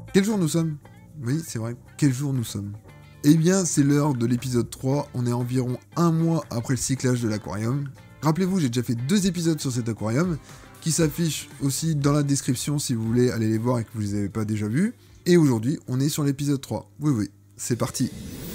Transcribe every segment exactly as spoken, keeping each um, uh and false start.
Quel jour nous sommes? Oui, c'est vrai, quel jour nous sommes? Eh bien, c'est l'heure de l'épisode trois, on est environ un mois après le cyclage de l'aquarium. Rappelez-vous, j'ai déjà fait deux épisodes sur cet aquarium, qui s'affichent aussi dans la description si vous voulez aller les voir et que vous ne les avez pas déjà vus. Et aujourd'hui, on est sur l'épisode trois. Oui, oui, c'est parti.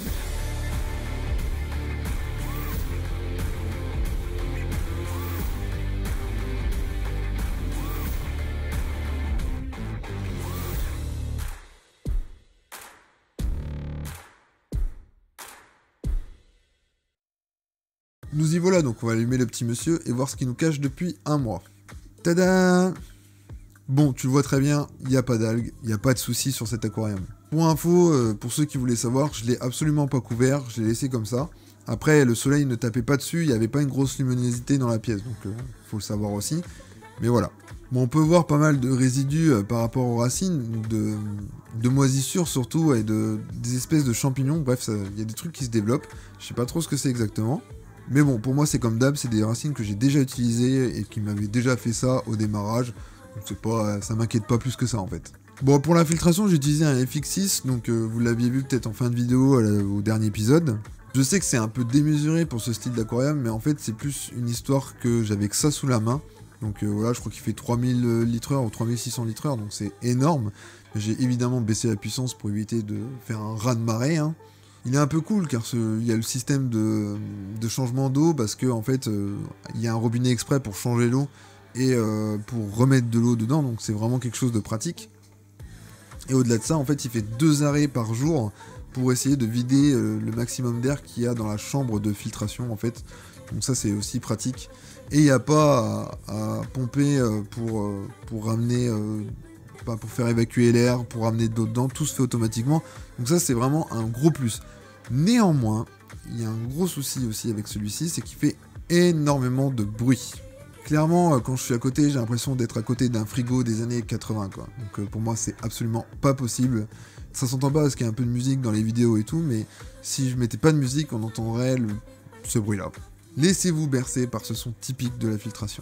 Nous y voilà, donc on va allumer le petit monsieur et voir ce qu'il nous cache depuis un mois. Tada! Bon, tu le vois très bien, il n'y a pas d'algues, il n'y a pas de soucis sur cet aquarium. Pour info, euh, pour ceux qui voulaient savoir, je l'ai absolument pas couvert, je l'ai laissé comme ça. Après, le soleil ne tapait pas dessus, il n'y avait pas une grosse luminosité dans la pièce, donc il euh, faut le savoir aussi. Mais voilà. Bon, on peut voir pas mal de résidus euh, par rapport aux racines, de, de moisissures surtout, et de, des espèces de champignons, bref, il y a des trucs qui se développent. Je sais pas trop ce que c'est exactement. Mais bon, pour moi c'est comme d'hab, c'est des racines que j'ai déjà utilisées et qui m'avaient déjà fait ça au démarrage. Donc c'est pas, ça m'inquiète pas plus que ça en fait. Bon, pour l'infiltration, j'ai utilisé un F X six, donc euh, vous l'aviez vu peut-être en fin de vidéo euh, au dernier épisode. Je sais que c'est un peu démesuré pour ce style d'aquarium, mais en fait c'est plus une histoire que j'avais que ça sous la main. Donc euh, voilà, je crois qu'il fait trois mille litres heure ou trois mille six cents litres heure, donc c'est énorme. J'ai évidemment baissé la puissance pour éviter de faire un raz de marée, hein. Il est un peu cool car ce, il y a le système de, de changement d'eau parce que en fait euh, il y a un robinet exprès pour changer l'eau et euh, pour remettre de l'eau dedans, donc c'est vraiment quelque chose de pratique. Et au-delà de ça, en fait, il fait deux arrêts par jour pour essayer de vider euh, le maximum d'air qu'il y a dans la chambre de filtration en fait. Donc ça c'est aussi pratique. Et il n'y a pas à, à pomper euh, pour, euh, pour ramener, euh, pas pour faire évacuer l'air, pour ramener de l'eau dedans, tout se fait automatiquement. Donc ça c'est vraiment un gros plus. Néanmoins, il y a un gros souci aussi avec celui-ci, c'est qu'il fait énormément de bruit. Clairement, quand je suis à côté, j'ai l'impression d'être à côté d'un frigo des années quatre-vingts, quoi. Donc euh, pour moi, c'est absolument pas possible. Ça s'entend pas parce qu'il y a un peu de musique dans les vidéos et tout, mais si je mettais pas de musique, on entendrait le... ce bruit-là. Laissez-vous bercer par ce son typique de la filtration.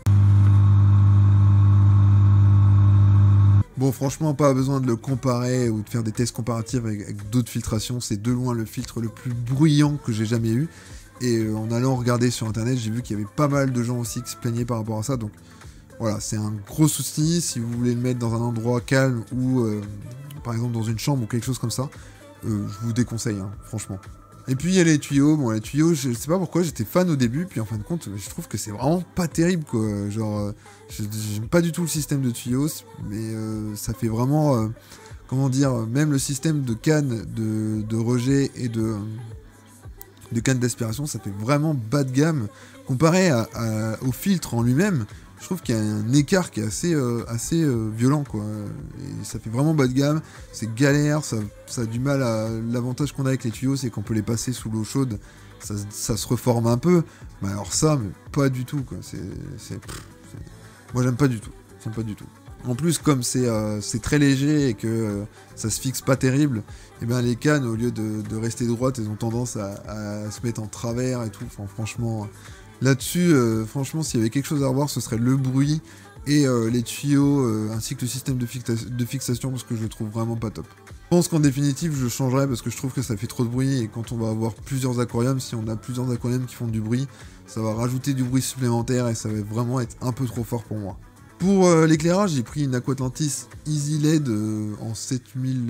Bon, franchement, pas besoin de le comparer ou de faire des tests comparatifs avec, avec d'autres filtrations. C'est de loin le filtre le plus bruyant que j'ai jamais eu. Et euh, en allant regarder sur internet, j'ai vu qu'il y avait pas mal de gens aussi qui se plaignaient par rapport à ça. Donc voilà, c'est un gros souci. Si vous voulez le mettre dans un endroit calme ou euh, par exemple dans une chambre ou quelque chose comme ça, euh, je vous déconseille, hein, franchement. Et puis il y a les tuyaux. Bon, les tuyaux, je sais pas pourquoi, j'étais fan au début, puis en fin de compte, je trouve que c'est vraiment pas terrible, quoi. Genre, euh, j'aime pas du tout le système de tuyaux, mais euh, ça fait vraiment, euh, comment dire, même le système de canne de, de rejet et de, de canne d'aspiration, ça fait vraiment bas de gamme comparé à, à, au filtre en lui-même. Je trouve qu'il y a un écart qui est assez, euh, assez euh, violent, quoi. Et ça fait vraiment bas de gamme, c'est galère, ça, ça a du mal à... L'avantage qu'on a avec les tuyaux, c'est qu'on peut les passer sous l'eau chaude, ça, ça se reforme un peu, mais alors ça, mais pas du tout, quoi. C'est, c'est, pff, c'est... Moi, j'aime pas du tout, j'aime pas du tout. En plus, comme c'est, euh, c'est très léger et que euh, ça se fixe pas terrible, et ben les cannes, au lieu de, de rester droites, elles ont tendance à, à se mettre en travers et tout, enfin, franchement... Là-dessus, euh, franchement, s'il y avait quelque chose à revoir, ce serait le bruit et euh, les tuyaux, euh, ainsi que le système de, fixa de fixation, parce que je le trouve vraiment pas top. Je pense qu'en définitive, je changerai parce que je trouve que ça fait trop de bruit, et quand on va avoir plusieurs aquariums, si on a plusieurs aquariums qui font du bruit, ça va rajouter du bruit supplémentaire et ça va vraiment être un peu trop fort pour moi. Pour euh, l'éclairage, j'ai pris une Aquatlantis Easy L E D euh, en sept mille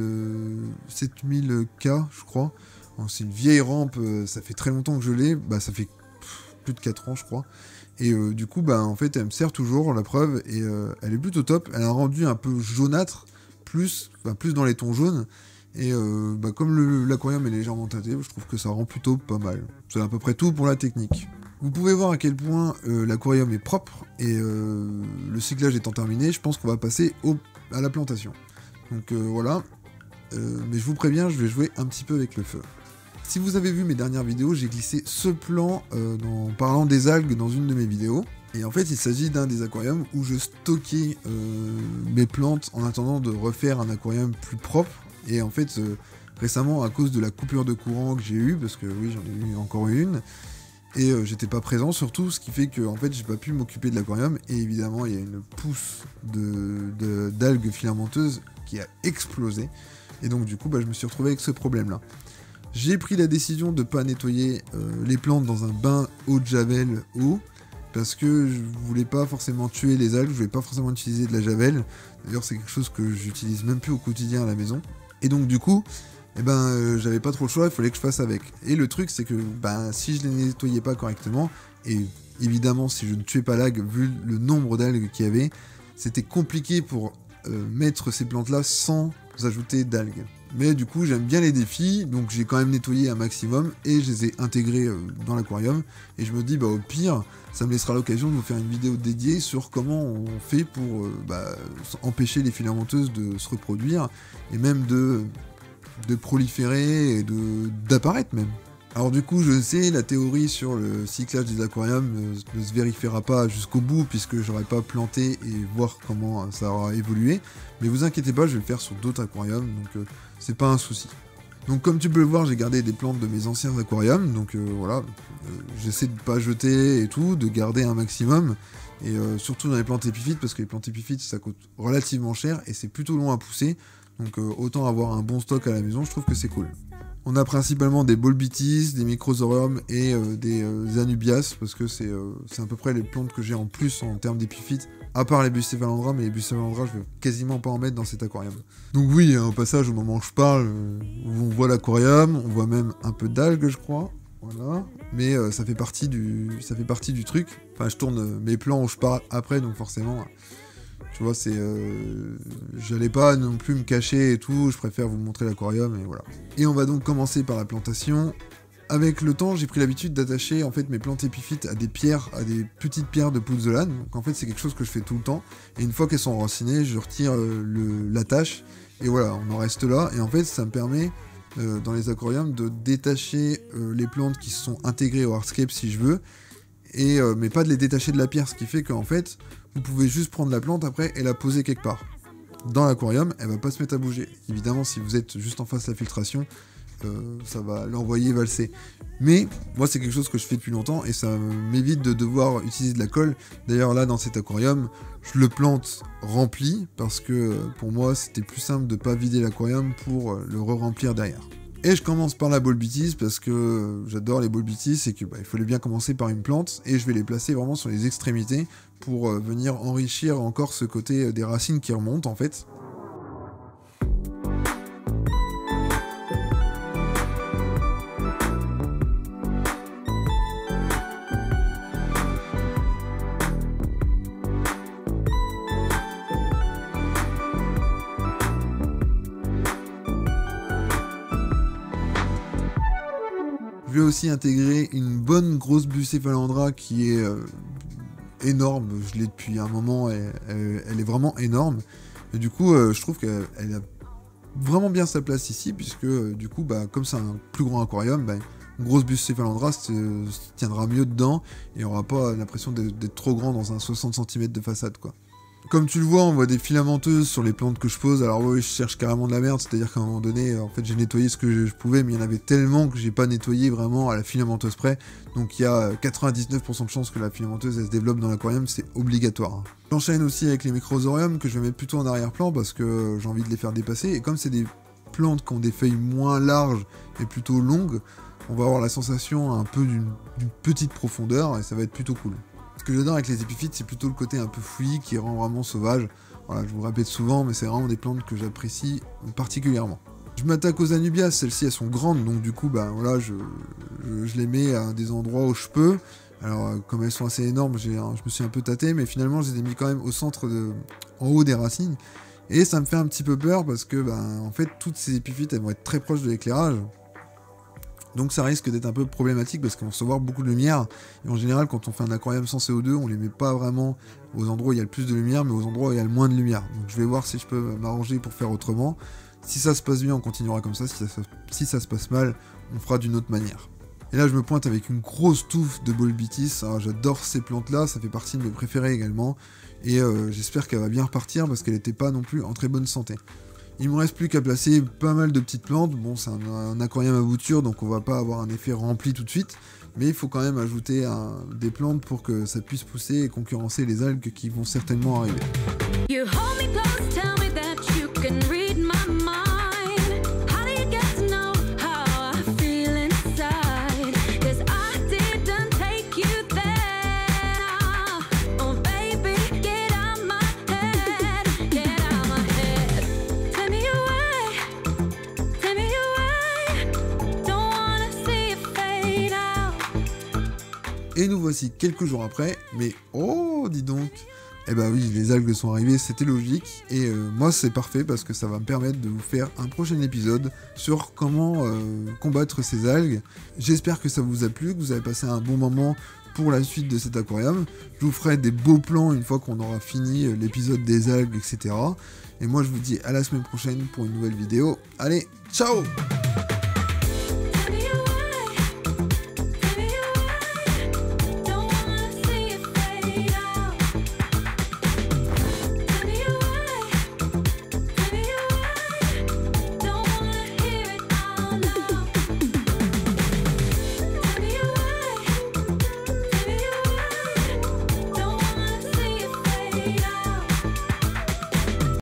K, je crois. C'est une vieille rampe, euh, ça fait très longtemps que je l'ai, bah ça fait plus de quatre ans je crois, et euh, du coup bah en fait elle me sert toujours, la preuve, et euh, elle est plutôt top. Elle a un rendu un peu jaunâtre, plus, bah, plus dans les tons jaunes, et euh, bah, comme l'aquarium est légèrement teinté, je trouve que ça rend plutôt pas mal. C'est à peu près tout pour la technique. Vous pouvez voir à quel point euh, l'aquarium est propre, et euh, le cyclage étant terminé, je pense qu'on va passer au, à la plantation. Donc euh, voilà, euh, mais je vous préviens, je vais jouer un petit peu avec le feu. Si vous avez vu mes dernières vidéos, j'ai glissé ce plan euh, en parlant des algues dans une de mes vidéos. Et en fait, il s'agit d'un des aquariums où je stockais euh, mes plantes en attendant de refaire un aquarium plus propre. Et en fait, euh, récemment, à cause de la coupure de courant que j'ai eue, parce que oui, j'en ai eu encore une, et euh, j'étais pas présent surtout, ce qui fait que en fait, j'ai pas pu m'occuper de l'aquarium. Et évidemment, il y a une pousse de, de, d'algues filamenteuses qui a explosé. Et donc du coup, bah, je me suis retrouvé avec ce problème-là. J'ai pris la décision de ne pas nettoyer euh, les plantes dans un bain eau de javel haut, parce que je voulais pas forcément tuer les algues, je voulais pas forcément utiliser de la javel. D'ailleurs, c'est quelque chose que j'utilise même plus au quotidien à la maison. Et donc du coup, eh ben, euh, j'avais pas trop le choix, il fallait que je fasse avec. Et le truc, c'est que ben, si je les nettoyais pas correctement, et évidemment si je ne tuais pas l'algue, vu le nombre d'algues qu'il y avait, c'était compliqué pour euh, mettre ces plantes-là sans ajouter d'algues. Mais du coup, j'aime bien les défis, donc j'ai quand même nettoyé un maximum et je les ai intégrés euh, dans l'aquarium. Et je me dis, bah au pire, ça me laissera l'occasion de vous faire une vidéo dédiée sur comment on fait pour euh, bah, empêcher les filamenteuses de se reproduire et même de, de proliférer et de d'apparaître même. Alors du coup, je sais, la théorie sur le cyclage des aquariums ne, ne se vérifiera pas jusqu'au bout puisque j'aurais pas planté et voir comment ça aura évolué. Mais vous inquiétez pas, je vais le faire sur d'autres aquariums, donc euh, c'est pas un souci. Donc comme tu peux le voir, j'ai gardé des plantes de mes anciens aquariums, donc euh, voilà, euh, j'essaie de pas jeter et tout, de garder un maximum. Et euh, surtout dans les plantes épiphytes, parce que les plantes épiphytes ça coûte relativement cher et c'est plutôt long à pousser. Donc euh, autant avoir un bon stock à la maison, je trouve que c'est cool. On a principalement des bolbitis, des microsorium et euh, des euh, anubias, parce que c'est euh, à peu près les plantes que j'ai en plus en termes d'épiphytes, à part les bucephalandra, mais les bucephalandra je vais quasiment pas en mettre dans cet aquarium. Donc oui, au passage, au moment où je parle, euh, on voit l'aquarium, on voit même un peu d'algues je crois, voilà, mais euh, ça fait partie du ça fait partie du truc. Enfin, je tourne mes plans où je parle après, donc forcément... Tu vois, c'est, euh, j'allais pas non plus me cacher et tout, je préfère vous montrer l'aquarium et voilà. Et on va donc commencer par la plantation. Avec le temps, j'ai pris l'habitude d'attacher en fait mes plantes épiphytes à des pierres, à des petites pierres de pouzzolane. Donc en fait, c'est quelque chose que je fais tout le temps. Et une fois qu'elles sont enracinées, je retire euh, le, l'attache et voilà, on en reste là. Et en fait, ça me permet euh, dans les aquariums de détacher euh, les plantes qui sont intégrées au hardscape si je veux, et euh, mais pas de les détacher de la pierre, ce qui fait qu'en fait vous pouvez juste prendre la plante après et la poser quelque part. Dans l'aquarium, elle va pas se mettre à bouger. Évidemment, si vous êtes juste en face de la filtration, euh, ça va l'envoyer valser. Mais moi, c'est quelque chose que je fais depuis longtemps et ça m'évite de devoir utiliser de la colle. D'ailleurs, là, dans cet aquarium, je le plante rempli parce que pour moi, c'était plus simple de pas vider l'aquarium pour le re-remplir derrière. Et je commence par la bolbitis parce que j'adore les bolbitis et que bah, il fallait bien commencer par une plante et je vais les placer vraiment sur les extrémités pour euh, venir enrichir encore ce côté euh, des racines qui remontent en fait. Je vais aussi intégrer une bonne grosse bucephalandra qui est euh, énorme, je l'ai depuis un moment, elle, elle, elle est vraiment énorme. Et du coup, euh, je trouve qu'elle a vraiment bien sa place ici, puisque euh, du coup, bah, comme c'est un plus grand aquarium, bah, une grosse bucephalandra se, se tiendra mieux dedans et on n'aura pas l'impression d'être trop grand dans un soixante centimètres de façade, quoi. Comme tu le vois, on voit des filamenteuses sur les plantes que je pose. Alors oui, je cherche carrément de la merde, c'est-à-dire qu'à un moment donné, en fait, j'ai nettoyé ce que je pouvais, mais il y en avait tellement que j'ai pas nettoyé vraiment à la filamenteuse près. Donc il y a quatre-vingt-dix-neuf pour cent de chances que la filamenteuse elle se développe dans l'aquarium, c'est obligatoire. J'enchaîne aussi avec les microsorium que je vais mettre plutôt en arrière-plan parce que j'ai envie de les faire dépasser. Et comme c'est des plantes qui ont des feuilles moins larges et plutôt longues, on va avoir la sensation un peu d'une petite profondeur et ça va être plutôt cool. Ce que j'adore avec les épiphytes, c'est plutôt le côté un peu fouillis qui rend vraiment sauvage. Voilà, je vous répète souvent, mais c'est vraiment des plantes que j'apprécie particulièrement. Je m'attaque aux anubias, celles-ci elles sont grandes, donc du coup, bah voilà, je, je, je les mets à des endroits où je peux. Alors, comme elles sont assez énormes, j'ai, je me suis un peu tâté, mais finalement, je les ai mis quand même au centre, de, en haut des racines. Et ça me fait un petit peu peur parce que, bah, en fait, toutes ces épiphytes, elles vont être très proches de l'éclairage. Donc ça risque d'être un peu problématique parce qu'on va recevoir beaucoup de lumière. Et en général, quand on fait un aquarium sans C O deux, on les met pas vraiment aux endroits où il y a le plus de lumière, mais aux endroits où il y a le moins de lumière. Donc je vais voir si je peux m'arranger pour faire autrement. Si ça se passe bien, on continuera comme ça. Si ça, si ça se passe mal, on fera d'une autre manière. Et là, je me pointe avec une grosse touffe de bolbitis. Alors, j'adore ces plantes-là, ça fait partie de mes préférées également. Et euh, j'espère qu'elle va bien repartir parce qu'elle n'était pas non plus en très bonne santé. Il me reste plus qu'à placer pas mal de petites plantes. Bon, c'est un, un aquarium à bouture, donc on va pas avoir un effet rempli tout de suite. Mais il faut quand même ajouter un, des plantes pour que ça puisse pousser et concurrencer les algues qui vont certainement arriver. You hold me close, tell me that you can read. voici quelques jours après, mais oh, dis donc. Eh bah oui, les algues sont arrivées, c'était logique, et euh, moi c'est parfait parce que ça va me permettre de vous faire un prochain épisode sur comment euh, combattre ces algues. J'espère que ça vous a plu, que vous avez passé un bon moment pour la suite de cet aquarium. Je vous ferai des beaux plans une fois qu'on aura fini l'épisode des algues, et cetera. Et moi je vous dis à la semaine prochaine pour une nouvelle vidéo. Allez, ciao!